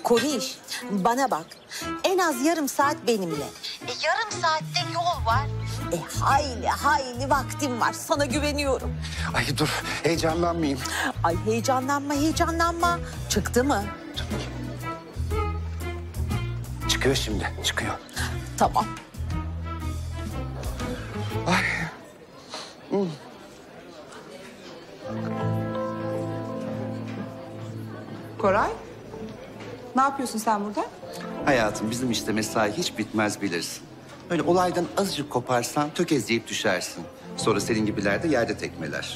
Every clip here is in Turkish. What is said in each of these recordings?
Koriş, bana bak. En az yarım saat benimle. Yarım saatte yol var. Hayli vaktim var. Sana güveniyorum. Ay dur, heyecanlanmayayım. Ay heyecanlanma. Çıktı mı? Çıkıyor şimdi, çıkıyor. Tamam. Ay. Koray, ne yapıyorsun sen burada? Hayatım, bizim işte mesai hiç bitmez bilirsin. Böyle olaydan azıcık koparsan tökezleyip düşersin. Sonra senin gibiler de yerde tekmeler.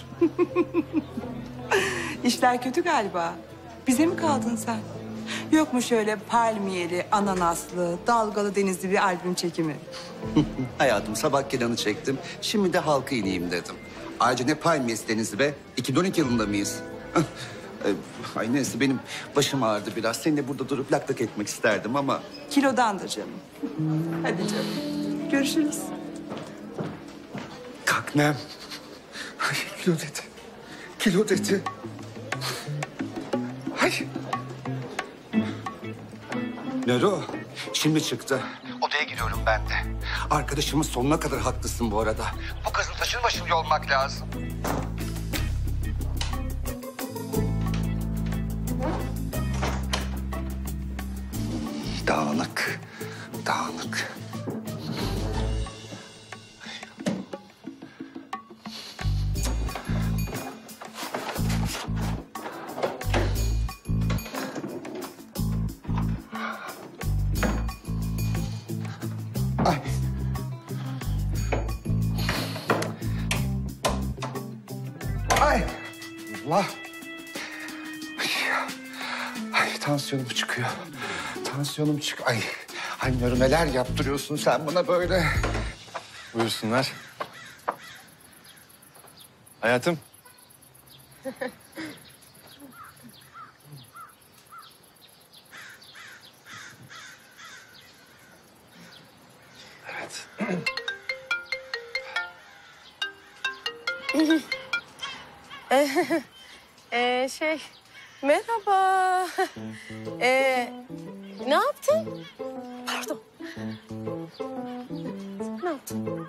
İşler kötü galiba. Bize mi kaldın sen? Yok mu şöyle palmiyeli, ananaslı, dalgalı denizli bir albüm çekimi? Hayatım, sabah Kenan'ı çektim. Şimdi de halka ineyim dedim. Ayrıca ne palmiyesi denizi be? 2012 yılında mıyız? Ay neyse, benim başım ağrıdı biraz. Seninle burada durup lak lak etmek isterdim ama... Kilodandır canım. Hadi canım. Görüşürüz. Kaknem. Ay kilo dedi. Kilo dedi. Ay. Nero, şimdi çıktı. Odaya giriyorum ben de. Arkadaşımız sonuna kadar haklısın bu arada. Bu kızın taşır başıl olmak lazım. Dağınık, dağınık. Ay. Ay. Allah. Ay, tansiyonum çıkıyor. Tansiyonum çık. Ay. Ay Nuri, neler yaptırıyorsun sen bana böyle? Buyursunlar. Hayatım. Evet. Merhaba. Ne yaptın? Pardon. Ne yaptın?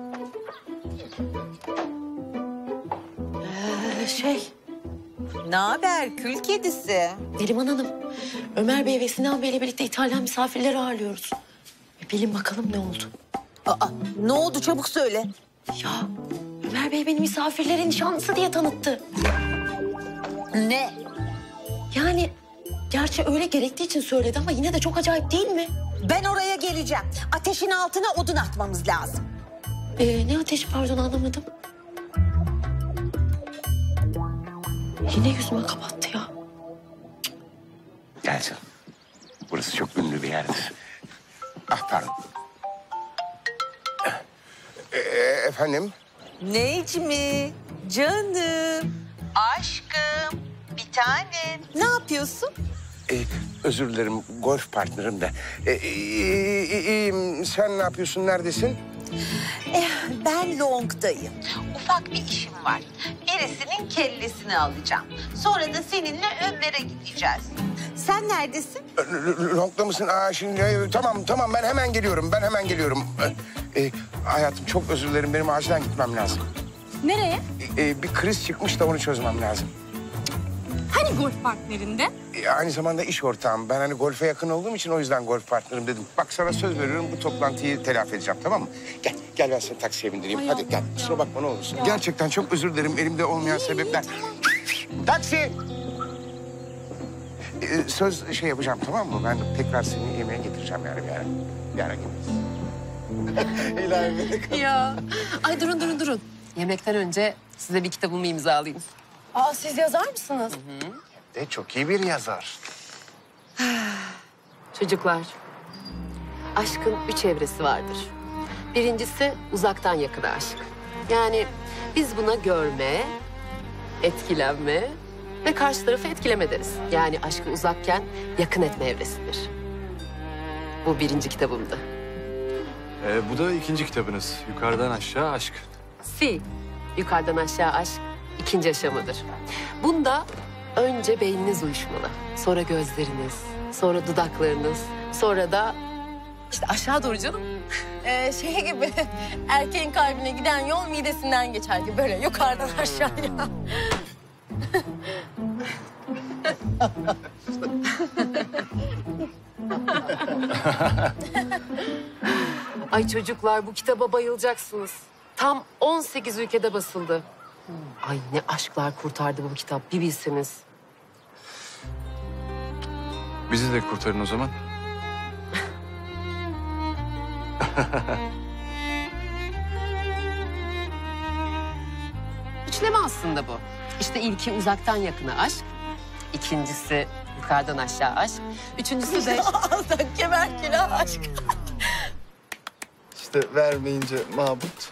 Ne haber kül kedisi? Neriman Hanım, Ömer Bey ve Sinan Bey'le birlikte İtalyan misafirleri ağırlıyoruz. Bilin bakalım ne oldu? Aa, ne oldu, çabuk söyle. Ya Ömer Bey beni misafirlerin nişanlısı diye tanıttı. Ne? Yani gerçi öyle gerektiği için söyledi ama yine de çok acayip değil mi? Ben oraya geleceğim. Ateşin altına odun atmamız lazım. Ne ateşi, pardon, anlamadım. Yine yüzüme kapattı ya. Gel canım. Burası çok ünlü bir yerdir. Ah pardon. Efendim? Necmi, canım, aşkım, bir tanem. Ne yapıyorsun? Özür dilerim, golf partnerim de. İyiyim. Sen ne yapıyorsun, neredesin? Ben Long'dayım. Ufak bir işim var. Birisinin kellesini alacağım. Sonra da seninle Ömer'e gideceğiz. Sen neredesin? Long'da mısın? Şimdi tamam ben hemen geliyorum. Hayatım, çok özür dilerim, benim acilen gitmem lazım. Nereye? Bir kriz çıkmış da onu çözmem lazım. Hani golf partnerinde? Aynı zamanda iş ortağım. Ben hani golfe yakın olduğum için o yüzden golf partnerim dedim. Bak, sana söz veriyorum, bu toplantıyı telafi edeceğim, tamam mı? Gel ben seni taksiye bindireyim. Ay Hadi Allah gel, kusura bakma ne olursun. Gerçekten çok özür dilerim, elimde olmayan sebepler. Taksi! Söz yapacağım, tamam mı? Ben tekrar seni yemeğe getireceğim yani bir ara İlahi. Ya. Ay durun. Yemekten önce size bir kitabımı imzalayayım. Aa, siz yazar mısınız? Çok iyi bir yazar. Çocuklar, aşkın 3 evresi vardır. Birincisi uzaktan yakına aşk. Yani biz buna görme, etkilenme ve karşı tarafı etkileme deriz. Yani aşkı uzakken yakın etme evresidir. Bu 1. kitabımdı. Bu da 2. kitabınız. Yukarıdan aşağı aşk. Si, yukarıdan aşağı aşk 2. aşamadır. Bunda önce beyniniz uyuşmalı, sonra gözleriniz, sonra dudaklarınız, sonra da işte aşağı doğru canım. Şey gibi, erkeğin kalbine giden yol midesinden geçer gibi böyle yukarıdan aşağıya. Ay çocuklar, bu kitaba bayılacaksınız. Tam 18 ülkede basıldı. Ay ne aşklar kurtardı bu kitap, bir bilseniz. Bizi de kurtarın o zaman. Üçleme aslında bu. İşte ilki uzaktan yakına aşk. İkincisi yukarıdan aşağı aşk. Üçüncüsü de... Ağzdan kemer kila aşk. İşte vermeyince mabut.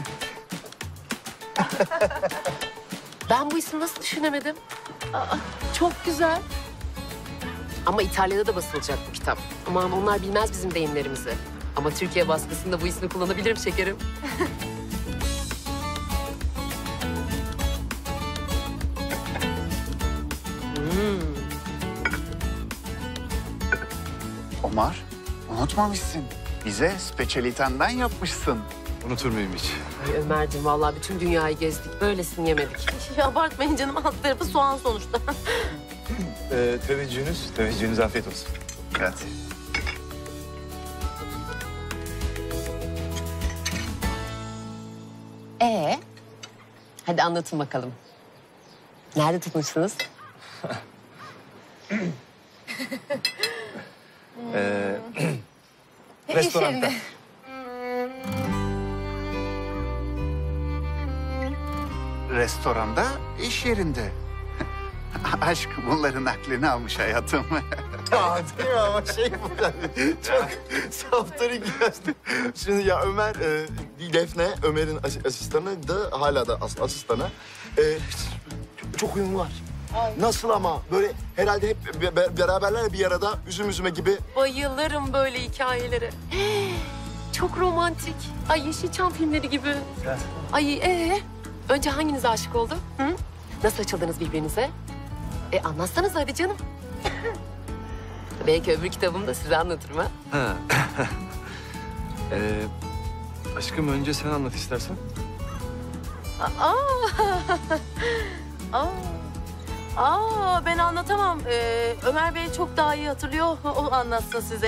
Ben bu ismi nasıl düşünemedim? Aa, çok güzel. Ama İtalya'da da basılacak bu kitap. Aman onlar bilmez bizim deyimlerimizi. Ama Türkiye baskısında bu ismi kullanabilirim şekerim. Omar, unutmamışsın. Bize speçalitenden yapmışsın. Unutur muyum hiç? Ay Ömerciğim vallahi bütün dünyayı gezdik. Böylesini yemedik. Abartmayın canım, alt tarafı soğan sonuçta. Teveccühünüz afiyet olsun. Evet. Hadi anlatın bakalım. Nerede tutmuşsunuz? Restoranda. Restoranda, iş yerinde. Aşk bunların aklını almış hayatım. Ya değil mi ama şey bu yani. Çok saftarik yani. Şimdi ya Ömer, Defne, Ömer'in asistanı da hala da asistanı. Çok uyum var. Nasıl ama? Böyle herhalde hep beraberler bir arada üzüm üzüme gibi. Bayılırım böyle hikayelere. Çok romantik. Ay Yeşilçam filmleri gibi. Ay önce hanginiz aşık oldu? Hı? Nasıl açıldınız birbirinize? Anlatsanız hadi canım. Belki öbür kitabımı da size anlatırım ha. Ha. Aşkım önce sen anlat istersen. Ben anlatamam. Ömer Bey çok daha iyi hatırlıyor. O anlatsın size.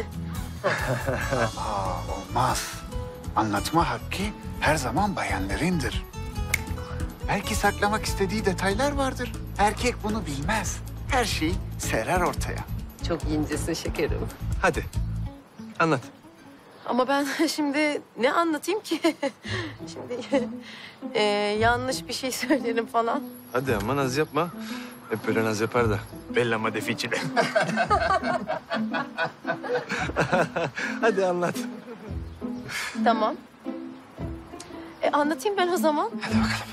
Olmaz. Anlatma hakkı her zaman bayanlarındır. Belki saklamak istediği detaylar vardır. Erkek bunu bilmez. Her şeyi serer ortaya. Çok incesin şekerim. Hadi. Anlat. Ama ben şimdi ne anlatayım ki? Şimdi yanlış bir şey söylerim falan. Hadi ama naz yapma. Hep böyle naz yapar da. Bellama deficile. Hadi anlat. Tamam. Anlatayım ben o zaman. Hadi bakalım.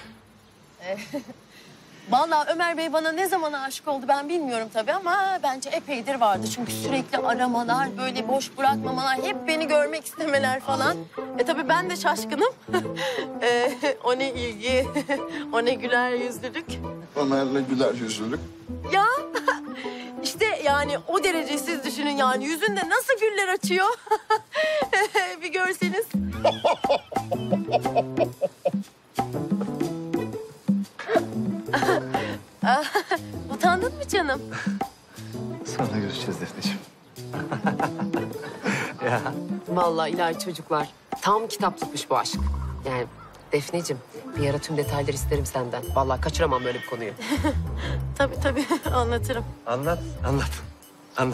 Vallahi Ömer Bey bana ne zaman aşık oldu ben bilmiyorum tabii ama bence epeydir vardı. Çünkü sürekli aramalar, böyle boş bırakmamalar, hep beni görmek istemeler falan. Tabii ben de şaşkınım. O ne ilgi, o ne güler yüzlülük. Ömer'le güler yüzlülük. Ya işte yani o derece siz düşünün yani yüzünde nasıl güller açıyor. Bir görseniz. Utandın mı canım? Sonra görüşeceğiz Defneciğim. Ya. Vallahi ilahi çocuklar. Tam kitaplıkmış bu aşk. Yani Defneciğim bir ara tüm detayları isterim senden. Vallahi kaçıramam böyle bir konuyu. Tabii anlatırım. Anlat. Anlat.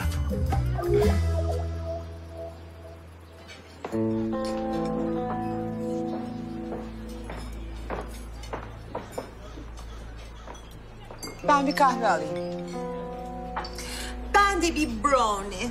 Ben bir kahve alayım. Ben de bir brownie.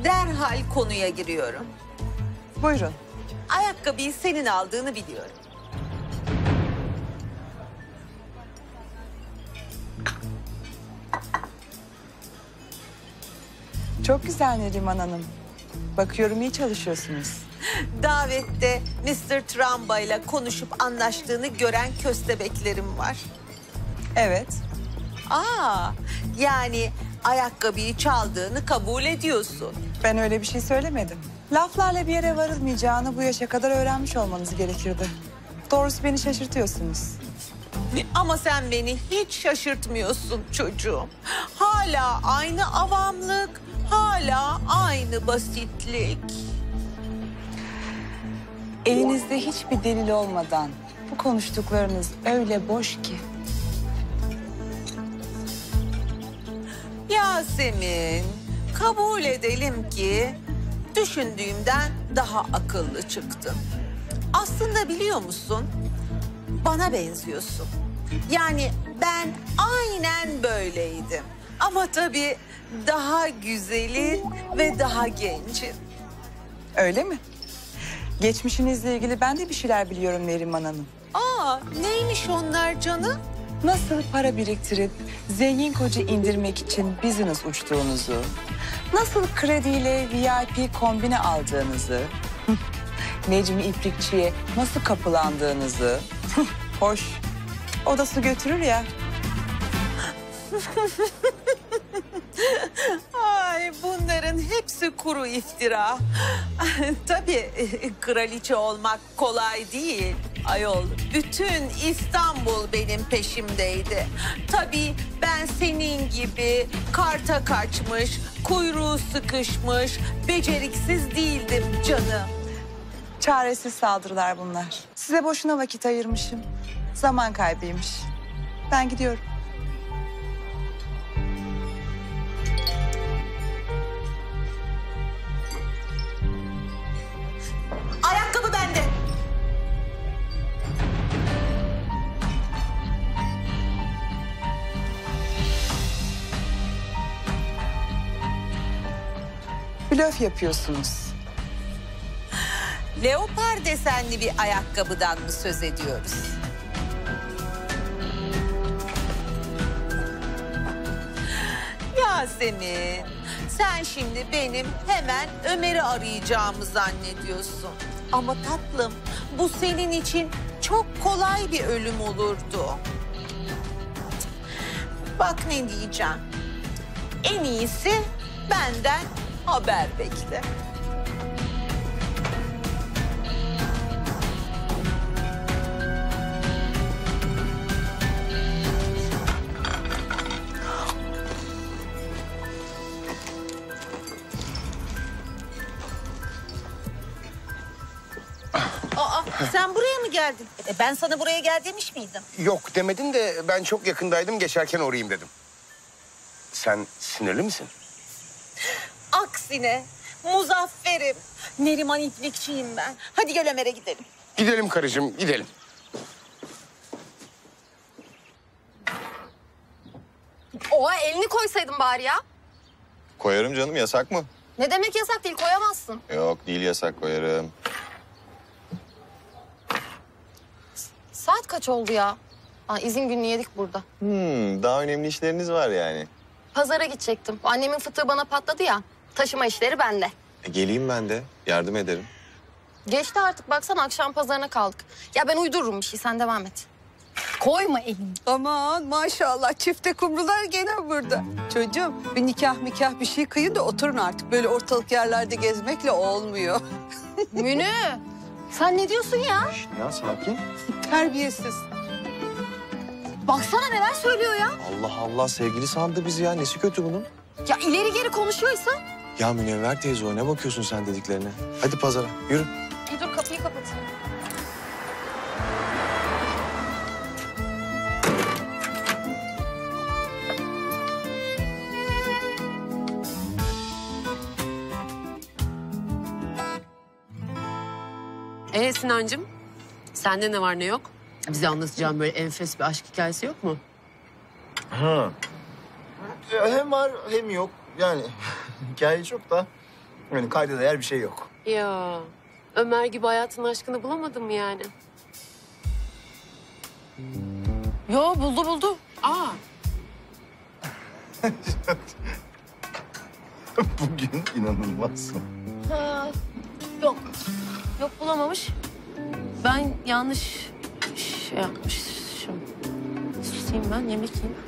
derhal konuya giriyorum. Buyurun. Ayakkabıyı senin aldığını biliyorum. Çok güzel Neriman Hanım. Bakıyorum iyi çalışıyorsunuz. Davette Mr. Trumba ile konuşup anlaştığını gören köstebeklerim var. Evet. Yani ayakkabıyı çaldığını kabul ediyorsun. Ben öyle bir şey söylemedim. Laflarla bir yere varılmayacağını bu yaşa kadar öğrenmiş olmanız gerekirdi. Doğrusu beni şaşırtıyorsunuz. Ama sen beni hiç şaşırtmıyorsun çocuğum. Hala aynı avamlık, hala aynı basitlik. Elinizde hiçbir delil olmadan bu konuştuklarınız öyle boş ki. Yasemin, kabul edelim ki düşündüğümden daha akıllı çıktın. Aslında biliyor musun? Bana benziyorsun. Yani ben aynen böyleydim. Ama tabii daha güzelin ve daha gencin. Öyle mi? Geçmişinizle ilgili ben de bir şeyler biliyorum Neriman Hanım. Neymiş onlar canım? Nasıl para biriktirip zengin koca indirmek için business uçtuğunuzu, nasıl krediyle VIP kombine aldığınızı, Necmi İplikçi'ye nasıl kapılandığınızı, hoş, o da su götürür ya. Ay bunların hepsi kuru iftira. Tabii kraliçe olmak kolay değil. Ayol, bütün İstanbul benim peşimdeydi. Tabii ben senin gibi karta kaçmış, kuyruğu sıkışmış, beceriksiz değildim canım. Çaresiz saldırılar bunlar. Size boşuna vakit ayırmışım. Zaman kaybıymış. Ben gidiyorum. Ayakkabı bende. Blöf yapıyorsunuz. Leopar desenli bir ayakkabıdan mı söz ediyoruz? Yasemin, sen şimdi benim hemen Ömer'i arayacağımı zannediyorsun. Ama tatlım, bu senin için çok kolay bir ölüm olurdu. Bak ne diyeceğim. En iyisi benden haber bekle. Sen buraya mı geldin? Ben sana buraya gel demiş miydim? Yok demedin de ben çok yakındaydım, geçerken uğrayayım dedim. Sen sinirli misin? Aksine muzafferim. Neriman İplikçiyim ben. Hadi gel Ömer'e gidelim. Gidelim karıcığım, gidelim. Oha elini koysaydın bari ya. Koyarım canım, yasak mı? Ne demek yasak değil, koyamazsın. Yok, değil yasak, koyarım. Saat kaç oldu ya? İzin gününü yedik burada. Daha önemli işleriniz var yani. Pazara gidecektim. Annemin fıtığı bana patladı ya. Taşıma işleri bende. Geleyim ben de, yardım ederim. Geçti artık, baksana akşam pazarına kaldık. Ya ben uydururum bir şey, sen devam et. Koyma elini. Aman maşallah çifte kumrular gene burada. Çocuğum bir nikah bir şey kıyın da oturun artık. Böyle ortalık yerlerde gezmekle olmuyor. Münü, sen ne diyorsun ya? Ya sakin. Terbiyesiz. Baksana neler söylüyor ya. Allah Allah, sevgili sandı bizi ya. Nesi kötü bunun? Ya ileri geri konuşuyorsa. Ya Münevver teyze, o ne bakıyorsun sen dediklerine? Hadi pazara, yürü. Dur kapıyı kapatayım. Sinancığım, sende ne var ne yok? Bize anlatacağım böyle enfes bir aşk hikayesi yok mu? Ha. Hem var hem yok. Yani hikaye çok da. Yani kayda değer bir şey yok. Ya Ömer gibi hayatın aşkını bulamadın mı yani? Yo buldu. Aa, Bugün inanılmazsın. Ha, yok. Yok bulamamış. Ben yanlış şey yapmışım. Susayım ben, yemek yiyeyim.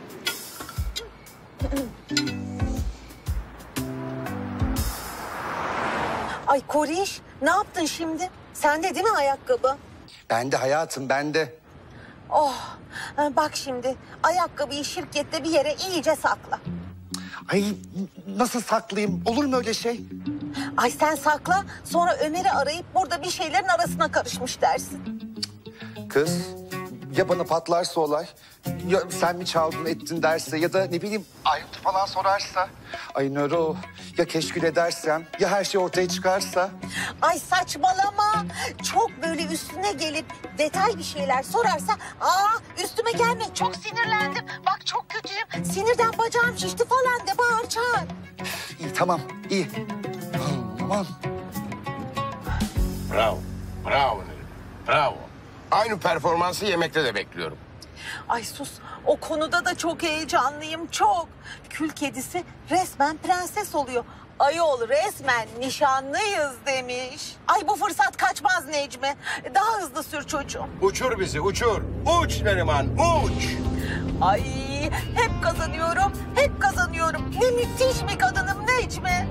Ay Koriş, ne yaptın şimdi? Sende değil mi ayakkabı? Ben de hayatım, ben de. Oh, bak şimdi ayakkabıyı şirkette bir yere iyice sakla. Ay nasıl saklayayım? Olur mu öyle şey? Ay sen sakla, sonra Ömer'i arayıp burada bir şeylerin arasına karışmış dersin. Kız, ya bana patlarsa olay, ya sen mi çaldın ettin derse ya da ne bileyim ayrıntı falan sorarsa. Ay Nero, ya keşkül edersem, ya her şey ortaya çıkarsa. Ay saçmalama. Çok böyle üstüne gelip detay bir şeyler sorarsa... üstüme gelme, çok sinirlendim. Bak çok kötüyüm. Sinirden bacağım şişti falan de, bağır çağır. İyi tamam, iyi. Aman. Bravo. Bravo dedim. Bravo. Aynı performansı yemekte de bekliyorum. Ay sus, o konuda da çok heyecanlıyım, çok. Kül kedisi resmen prenses oluyor. Ayol resmen nişanlıyız demiş. Ay bu fırsat kaçmaz Necmi. Daha hızlı sür çocuğum. Uçur bizi, uçur. Uç Neriman, uç. Ay hep kazanıyorum, hep kazanıyorum. Ne müthiş bir kadınım Necmi.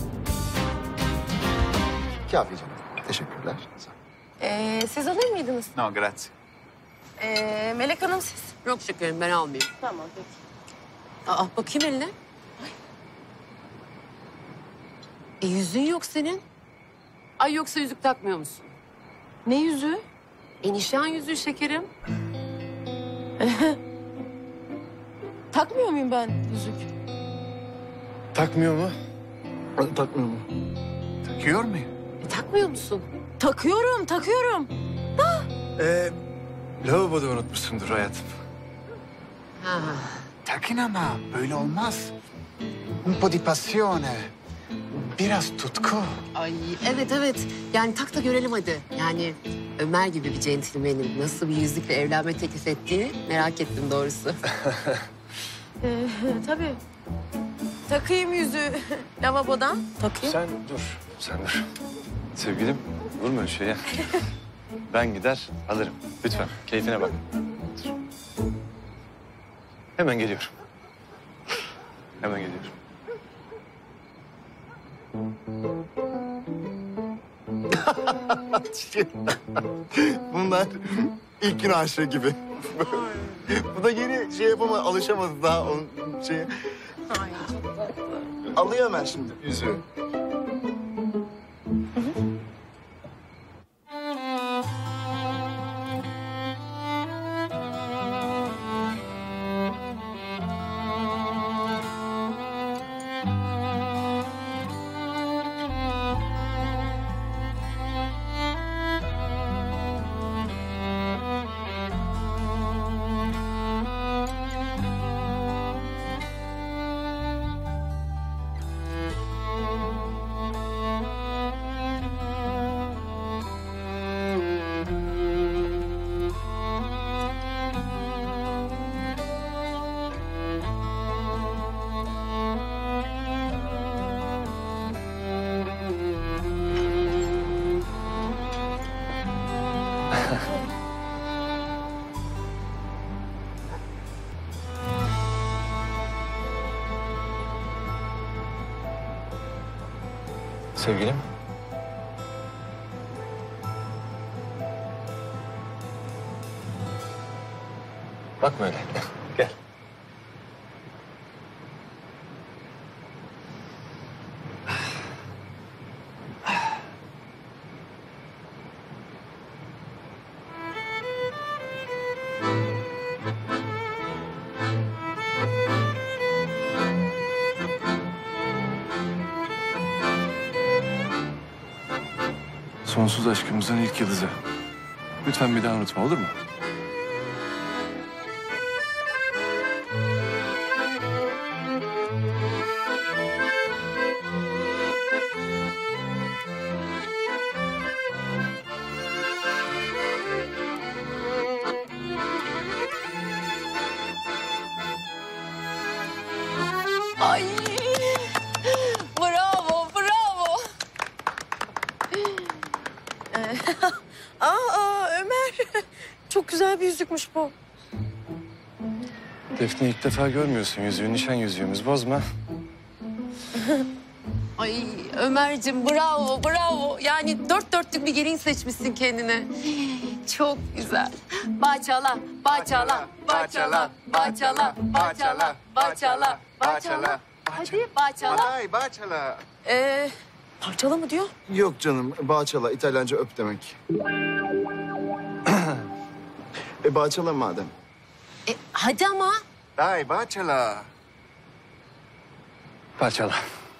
Kafi canım. Teşekkürler. Siz alır mıydınız? No, grazie. Melek Hanım siz. yok şekerim ben almayayım. Tamam peki. Aa, bakayım eline. Yüzüğün yok senin. Ay yoksa yüzük takmıyor musun? Ne yüzüğü? Nişan yüzüğü şekerim. Takmıyor muyum ben yüzük? Takmıyor mu? Takmıyor mu? Takıyor muyum? Takmıyor musun? Takıyorum. Lavaboda unutmuşsundur hayatım. Ha. Takın ama böyle olmaz. Un po di passione. Biraz tutku. Ay evet. Yani tak da görelim hadi. Yani Ömer gibi bir centilmenin nasıl bir yüzükle evlenme teklif ettiğini merak ettim doğrusu. Tabii. Takayım yüzüğü lavabodan. Takayım. Sen dur. Sevgilim, vurma öyle şeye. Ben gider alırım. Lütfen, keyfine bak. Dur. Hemen geliyorum. Hemen geliyorum. Bunlar ilk gün aşığı gibi. Bu da yeni şey yapama alışamadı daha onun şeye. Ay çok tatlı. Alıyor hemen şimdi yüzüğü. Sevgilim. Bakma öyle. Gel. Sonsuz aşkımızın ilk yıldızı. Lütfen bir daha unutma, olur mu? Ay. Bravo, bravo. Ömer. Çok güzel bir yüzükmüş bu. Defne ilk defa görmüyorsun yüzüğü. Nişan yüzüğümüz. Bozma. Ay Ömerciğim bravo, bravo. Yani dört dörtlük bir gelin seçmişsin kendine. Çok güzel. Bağçala, bağçala, bağçala, bağçala, bağçala, bağçala, bağçala. Hadi bağçala. Ay Bağçala. Parçala mı diyor? Yok canım, Bağçala. İtalyanca öp demek. Bağçala madem. Hadi ama. Dai Bağçala. Parçala.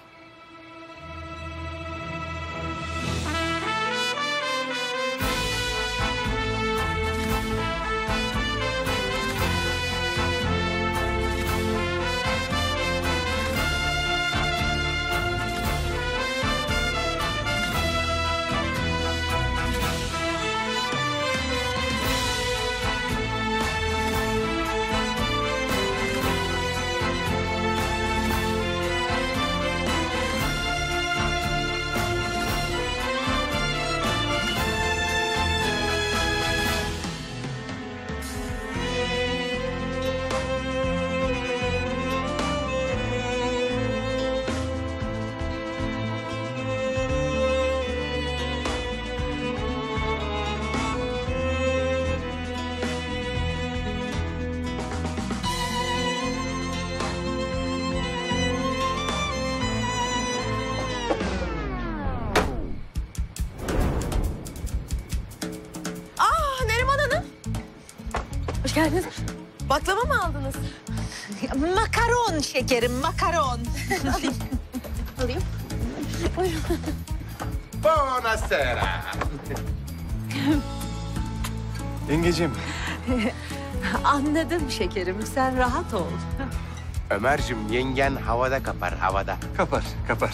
Neriman Hanım. Hoş geldiniz. Baklava mı aldınız? Makaron şekerim, makaron. Alayım. Buyurun. Buonasera. Yengeciğim. Anladım şekerim, sen rahat ol. Ömerciğim yengen havada kapar, havada. Kapar, kapar.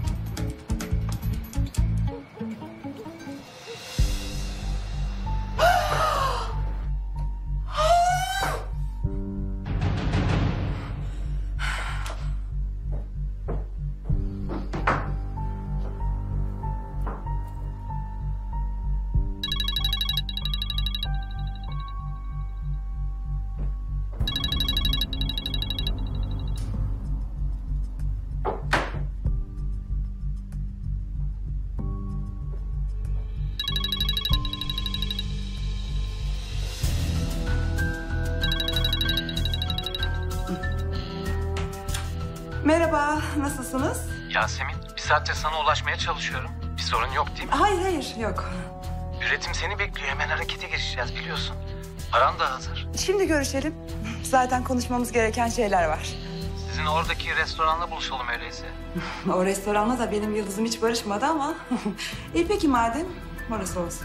Merhaba, nasılsınız? Yasemin, bir saattir sana ulaşmaya çalışıyorum. Bir sorun yok değil mi? Hayır, yok. Üretim seni bekliyor. Hemen harekete geçeceğiz biliyorsun. Paran da hazır. Şimdi görüşelim. Zaten konuşmamız gereken şeyler var. Sizin oradaki restoranda buluşalım öyleyse. O restoranla da benim yıldızım hiç barışmadı ama... İyi peki madem, orası olsun.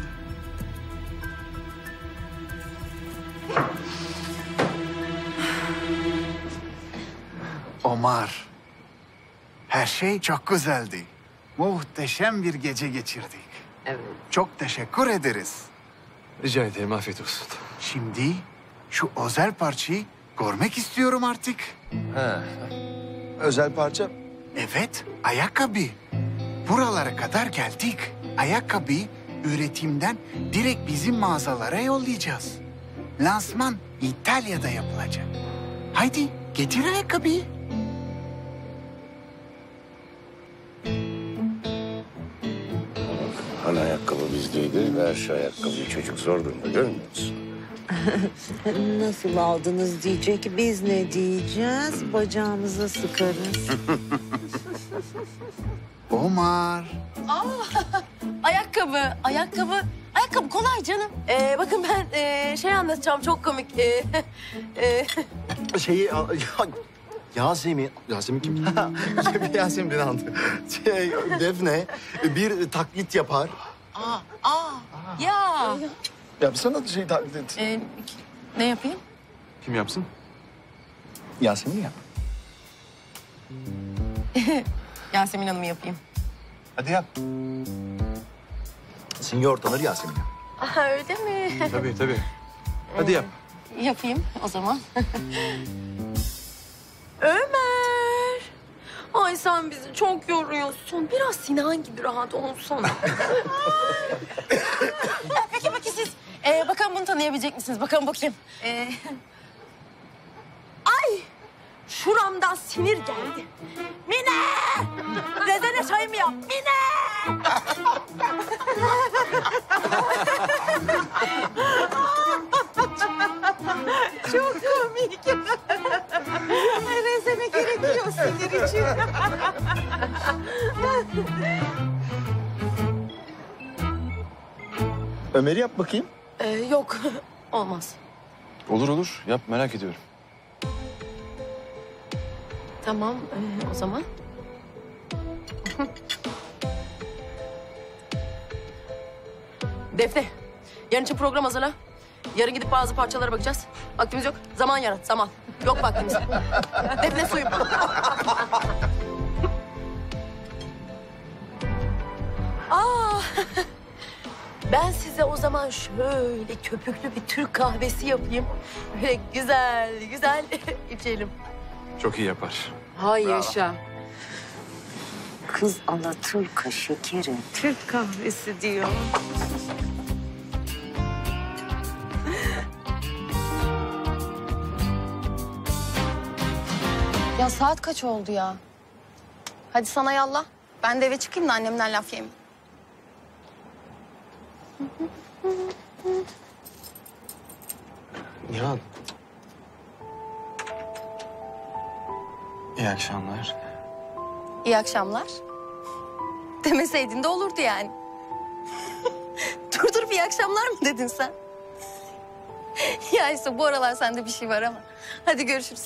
Omar, her şey çok güzeldi. Muhteşem bir gece geçirdik. Evet. Çok teşekkür ederiz. Rica ederim, afiyet olsun. Şimdi şu özel parçayı görmek istiyorum artık. Ha. Özel parça. Evet, ayakkabı. Buralara kadar geldik. Ayakkabı üretimden direkt bizim mağazalara yollayacağız. Lansman İtalya'da yapılacak. Haydi getir ayakkabıyı. Hani ayakkabı bizdeydi ve şu ayakkabıyı çocuk zor durumda görmüyor musun? Nasıl aldınız diyecek, biz ne diyeceğiz? Bacağımıza sıkarız. Omar. Ayakkabı, ayakkabı. Ayakkabı kolay canım. Bakın ben şey anlatacağım çok komik. Yasemin kim? Yasemin beni anladı. Defne bir taklit yapar. Ya. Yapsana taklit et. Ne yapayım? Kim yapsın? Yasemin yap. Yasemin Hanım'ı yapayım. Hadi yap. Sinyortaları Yasemin yap. Aha, öyle mi? Tabii. Hadi yap. Yapayım o zaman. Ömer. sen bizi çok yoruyorsun. Biraz Sinan gibi rahat olsana. Peki siz bakalım bunu tanıyabilecek misiniz? Bakalım bakayım. Ay! Şuramdan sinir geldi. Mine! Rezene çayımı yap. Mine! Çok komik. Rezene gerekiyor sinir için. Ömer'i yap bakayım. Yok, olmaz. Olur yap merak ediyorum. Tamam, o zaman. Defne, yarın için program hazırla. Yarın gidip bazı parçalara bakacağız. Vaktimiz yok. Zaman yarat, zaman. Yok vaktimiz. Defne suyum. Ben size o zaman şöyle köpüklü bir Türk kahvesi yapayım. Böyle güzel güzel içelim. Çok iyi yapar. Hay yaşa. Kız Alaturka şekerim. Türk kahvesi diyor. Ya saat kaç oldu ya? Hadi sana yallah. Ben de eve çıkayım da annemden laf yemeyeyim. Nihan. İyi akşamlar. İyi akşamlar. Demeseydin de olurdu yani. Dur iyi akşamlar mı dedin sen? Ya işte bu aralar sende bir şey var ama. Hadi görüşürüz.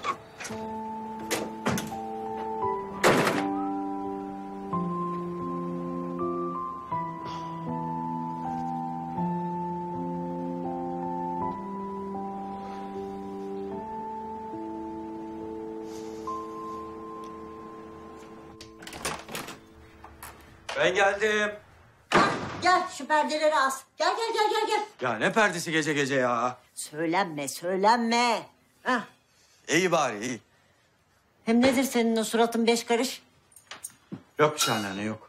Ben geldim. Gel şu perdeleri as. Gel. Ya ne perdesi gece gece ya? Söylenme. Hah. İyi bari iyi. Hem nedir senin o suratın 5 karış? Yok bir şey anneanne yok.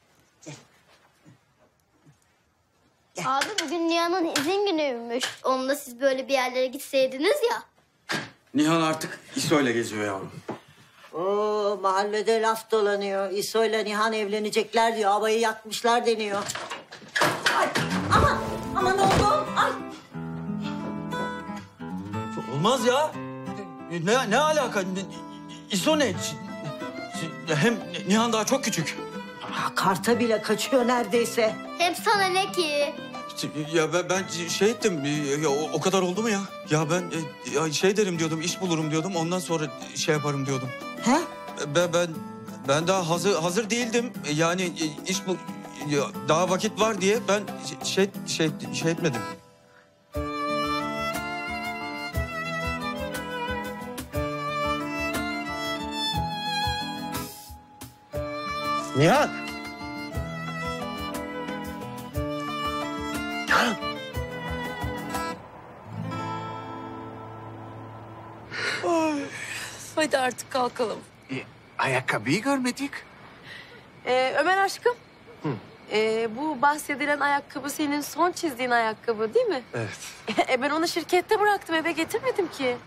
Abi bugün Nihan'ın izin günüymüş. Onunla siz böyle bir yerlere gitseydiniz ya. Nihan artık İso'yla geziyor yavrum. Oo, mahallede laf dolanıyor. İso'yla Nihan evlenecekler diyor. Havayı yakmışlar deniyor. Ay, aman oğlum. Ay. Olmaz ya. Ne alaka? İso ne? Hem Nihan daha çok küçük. Karta bile kaçıyor neredeyse. Hem sana ne ki? Ya ben şey ettim, ya o kadar oldu mu ya? Ya ben ya şey derim diyordum, iş bulurum diyordum. Ondan sonra şey yaparım diyordum. He? Ben daha hazır değildim. Yani iş bul, ya daha vakit var diye ben şey etmedim. Nihan! Nihan! Hadi artık kalkalım. Ayakkabıyı görmedik. Ömer aşkım. Bu bahsedilen ayakkabı senin son çizdiğin ayakkabı değil mi? Evet. Ben onu şirkette bıraktım, eve getirmedim ki.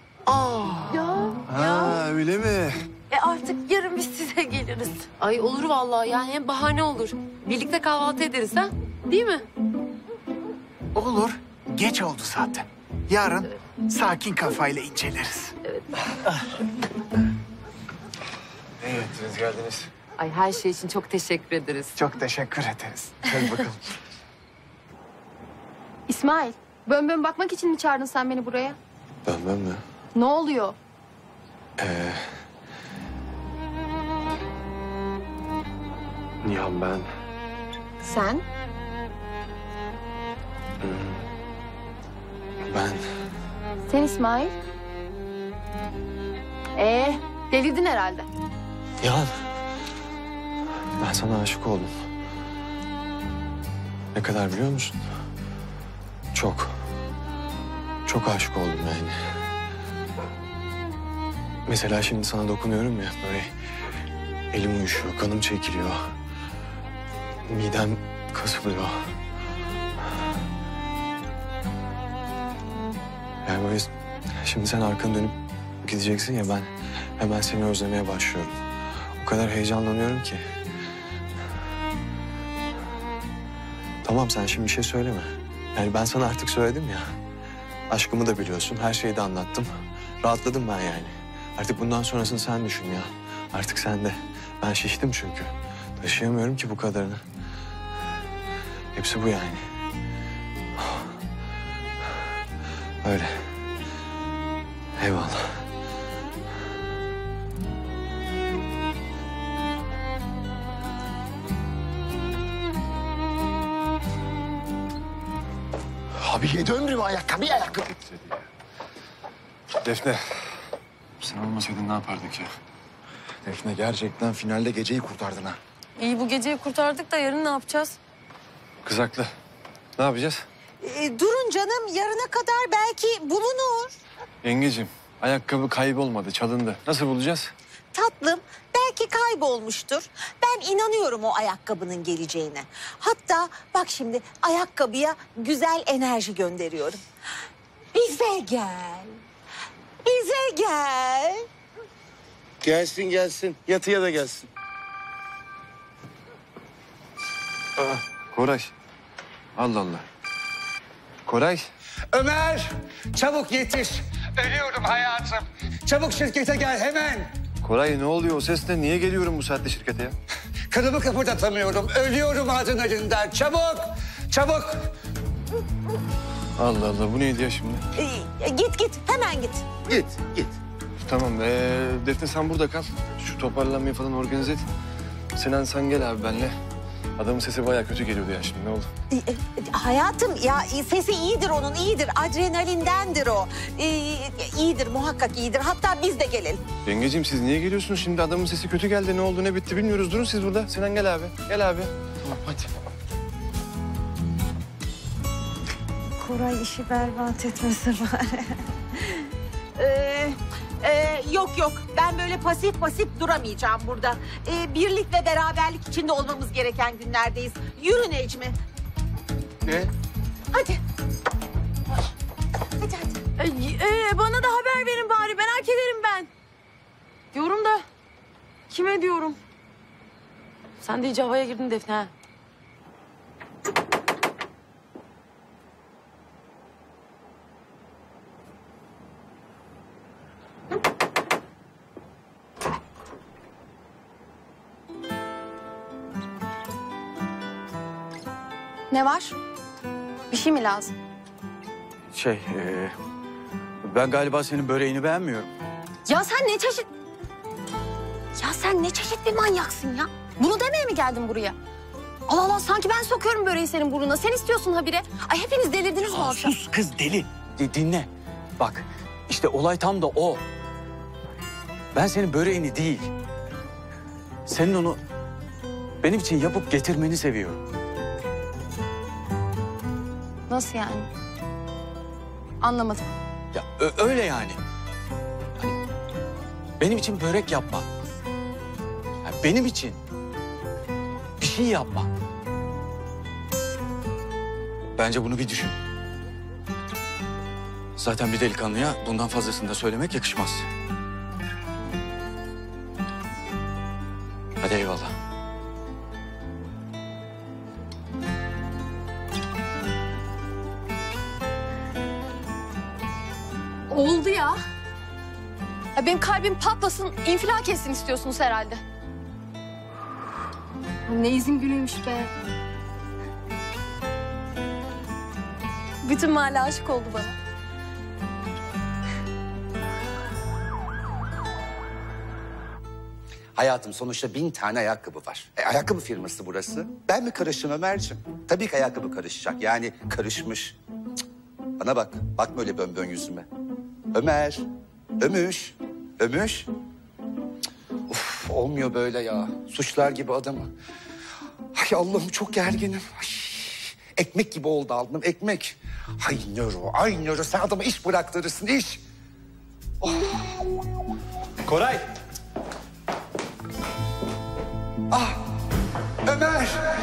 Ha öyle mi? Artık yarın biz size geliriz. Ay olur vallahi yani hem bahane olur. Birlikte kahvaltı ederiz ha? Değil mi? Olur. Geç oldu zaten. Yarın sakin kafayla inceleriz. İyi ettiniz geldiniz. Ay her şey için çok teşekkür ederiz. Çok teşekkür ederiz. Hadi bakalım. İsmail, bön bakmak için mi çağırdın sen beni buraya? Ben mi? Ne oluyor? Nihan ben. Sen? Ben. Sen İsmail? Delirdin herhalde. Nihan. Ben sana aşık oldum. Ne kadar biliyor musun? Çok. Çok aşık oldum yani. Mesela şimdi sana dokunuyorum ya böyle Elim uyuşuyor, kanım çekiliyor. Midem kasılıyor. Yani böyle şimdi sen arkanı dönüp gideceksin ya, ben hemen seni özlemeye başlıyorum. O kadar heyecanlanıyorum ki. Tamam, sen şimdi bir şey söyleme. Yani ben sana artık söyledim ya. Aşkımı da biliyorsun, her şeyi de anlattım. Rahatladım ben yani. Artık bundan sonrasını sen düşün ya. Artık sen de. Ben şiştim çünkü. Taşıyamıyorum ki bu kadarını. Hepsi bu yani. Öyle. Eyvallah. Abi yedi ömrüm ayakkabı. Defne, sen olmasaydın ne yapardık ya? Defne gerçekten finalde geceyi kurtardın ha. İyi, bu geceyi kurtardık da yarın ne yapacağız? Kız haklı. Ne yapacağız? Durun canım, yarına kadar belki bulunur. Yengeciğim, ayakkabı kaybolmadı, çalındı. Nasıl bulacağız? Tatlım, belki kaybolmuştur. Ben inanıyorum o ayakkabının geleceğine. Hatta bak şimdi ayakkabıya güzel enerji gönderiyorum. Bize gel. Bize gel. Gelsin gelsin. Yatıya da gelsin. Koray. Allah Allah. Koray. Ömer, çabuk yetiş. Ölüyorum hayatım. Çabuk şirkete gel hemen. Koray ne oluyor? O ses ne? Niye geliyorum bu saatte şirkete ya? Kılımı kıpırdatamıyorum. Ölüyorum adrenalinden. Çabuk, çabuk. Allah Allah, bu neydi ya şimdi? Git, hemen git. Git. Tamam, Defne sen burada kal. Şu toparlanmayı falan organize et. Sinan sen gel abi benimle. Adamın sesi bayağı kötü geliyordu ya şimdi, ne oldu? Hayatım ya sesi iyidir onun, iyidir. Adrenalindendir o. İyidir, muhakkak iyidir. Hatta biz de gelelim. Yengeciğim siz niye geliyorsunuz şimdi? Adamın sesi kötü geldi, ne oldu ne bitti bilmiyoruz. Durun siz burada. Sinan gel abi, gel abi. Tamam hadi. Koray işi berbat etmesin bari. Yok. Ben böyle pasif duramayacağım burada. Birlik ve beraberlik içinde olmamız gereken günlerdeyiz. Yürü Necmi. Ne? Hadi. Bana da haber verin bari, merak ederim ben. Diyorum da kime diyorum? Sen de iyice havaya girdin Defne ha. Ne var? Bir şey mi lazım? Ben galiba senin böreğini beğenmiyorum. Ya sen ne çeşit bir manyaksın ya? Bunu demeye mi geldin buraya? Allah Allah, sanki ben sokuyorum böreği senin burnuna. Sen istiyorsun habire. Ay hepiniz delirdiniz mi akşam? Sus kız deli. Dinle. Bak işte olay tam da o. Ben senin böreğini değil, senin onu benim için yapıp getirmeni seviyorum. Nasıl yani? Anlamadım. Ya öyle yani. Hani benim için börek yapma. Ya benim için bir şey yapma. Bence bunu bir düşün. Zaten bir delikanlıya bundan fazlasını da söylemek yakışmaz. Hadi eyvallah. Oldu ya. Ya benim kalbim patlasın, infilak etsin istiyorsunuz herhalde. Ne izin günüymüş be. Bütün mahalle aşık oldu bana. Hayatım sonuçta 1000 tane ayakkabı var. Ayakkabı firması burası. Ben mi karıştım Ömerciğim? Tabii ki ayakkabı karışacak. Yani karışmış. Cık. Bana bak. Bakma öyle bön yüzüme. Ömer. Ömüş. Cık. Of, olmuyor böyle ya. Suçlar gibi adamı. Ay Allah'ım çok gerginim. Ay, ekmek gibi oldu aldım ekmek. Ay Nero sen adama iş bıraktırırsın iş. Koray. Ah! Ömer!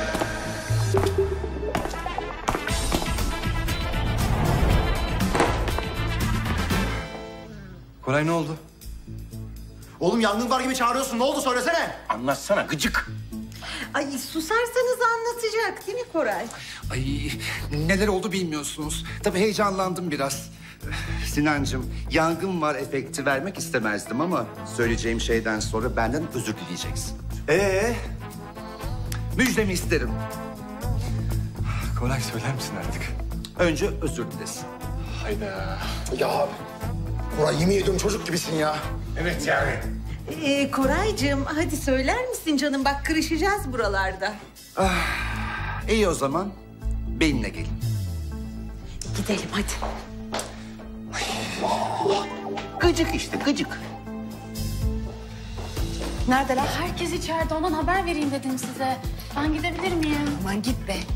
Koray ne oldu? Oğlum yangın var gibi çağırıyorsun. Ne oldu söylesene. Anlatsana gıcık. Ay susarsanız anlatacak değil mi Koray? Ay neler oldu bilmiyorsunuz. Tabii heyecanlandım biraz. Sinancığım, yangın var efekti vermek istemezdim ama söyleyeceğim şeyden sonra benden özür dileyeceksin. Müjdemi isterim. Koray söyler misin artık? Önce özür dilesin. Hayda. Ya Koray yemin ediyorum çocuk gibisin ya. Evet yani. Koraycığım hadi söyler misin canım? Bak kırışacağız buralarda. İyi o zaman benimle gelin. Gidelim hadi. Gıcık işte gıcık. Neredeler? Herkes içeride, ondan haber vereyim dedim size. Ben gidebilir miyim? Aman git be.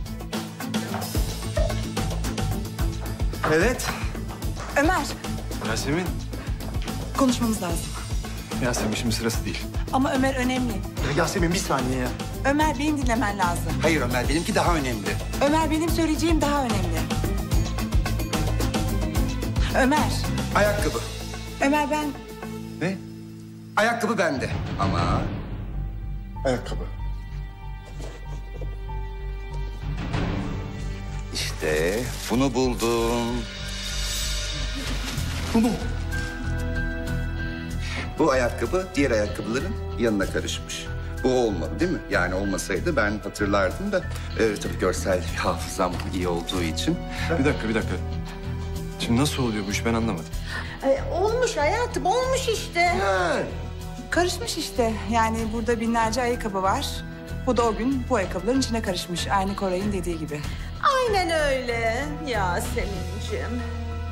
Evet. Ömer, Yasemin. konuşmamız lazım. Yasemin şimdi sırası değil. Ama Ömer önemli. Yasemin bir saniye ya. Ömer benim dinlemen lazım. Hayır Ömer, benimki daha önemli. Ömer benim söyleyeceğim daha önemli. Ömer, Ayakkabı. Ömer ben... Ne? Ayakkabı bende ama... Ayakkabı. İşte bunu buldum. Bu mu? Bu ayakkabı diğer ayakkabıların yanına karışmış. Bu olmalı değil mi? Yani olmasaydı ben hatırlardım da... tabii görsel hafızam iyi olduğu için. Bir dakika. Şimdi nasıl oluyor bu iş ben anlamadım. Olmuş hayatım olmuş işte. Karışmış işte. Yani burada binlerce ayakkabı var. Bu da o gün bu ayakkabıların içine karışmış. Aynı Koray'ın dediği gibi. Aynen öyle Yasemin'ciğim.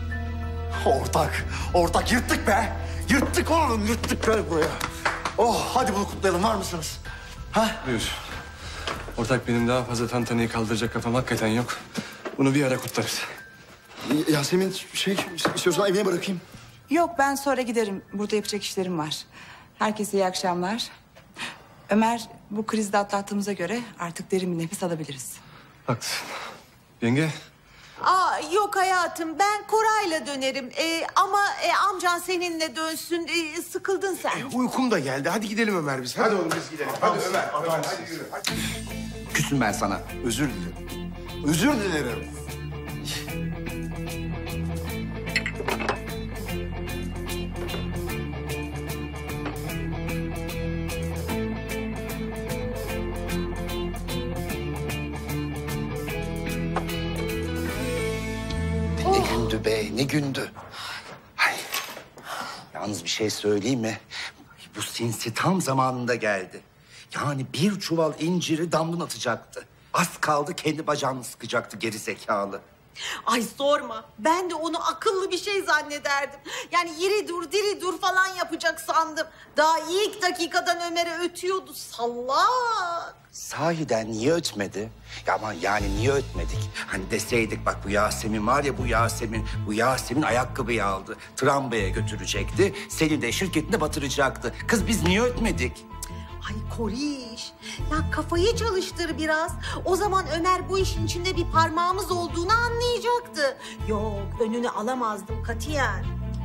Ortak yırttık be. Yırttık oğlum, yırttık gel buraya. Oh, hadi bunu kutlayalım, var mısınız? Ha? Buyur. Ortak benim daha fazla tantanayı kaldıracak kafam hakikaten yok. Bunu bir ara kutlarız. Yasemin istiyorsan evine bırakayım. Yok ben sonra giderim. Burada yapacak işlerim var. Herkese iyi akşamlar. Ömer bu krizi de atlattığımıza göre artık derin bir nefes alabiliriz. Haklısın. Yenge, Yok hayatım ben Koray'la dönerim. Ama amcan seninle dönsün. Sıkıldın sen. Uykum da geldi. Hadi gidelim Ömer biz. Hadi oğlum biz gidelim. Hadi Ömer. Hadi yürü. Hadi. Küsüm ben sana. Özür dilerim. Özür dilerim. Ne gündü be, ne gündü. Ay. Yalnız bir şey söyleyeyim mi? Bu sinsi tam zamanında geldi. Yani bir çuval inciri damlın atacaktı. Az kaldı kendi bacağını sıkacaktı geri zekalı. Ay sorma. Ben de onu akıllı bir şey zannederdim. Yani yeri dur, diri dur falan yapacak sandım. Daha ilk dakikadan Ömer'e ötüyordu. Sallak. Sahiden niye ötmedi? Ya aman yani niye ötmedik? Hani deseydik bak bu Yasemin var ya bu Yasemin ayakkabıyı aldı. Tramvaya götürecekti. Seni de şirketinde batıracaktı. Kız biz niye ötmedik? Ay Koriş. Ya kafayı çalıştır biraz. O zaman Ömer bu işin içinde bir parmağımız olduğunu anlayacaktı. Yok önünü alamazdım katiyen.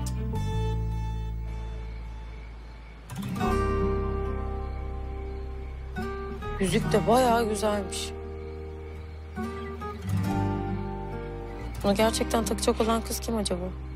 Yüzük de bayağı güzelmiş. Bunu gerçekten takacak olan kız kim acaba?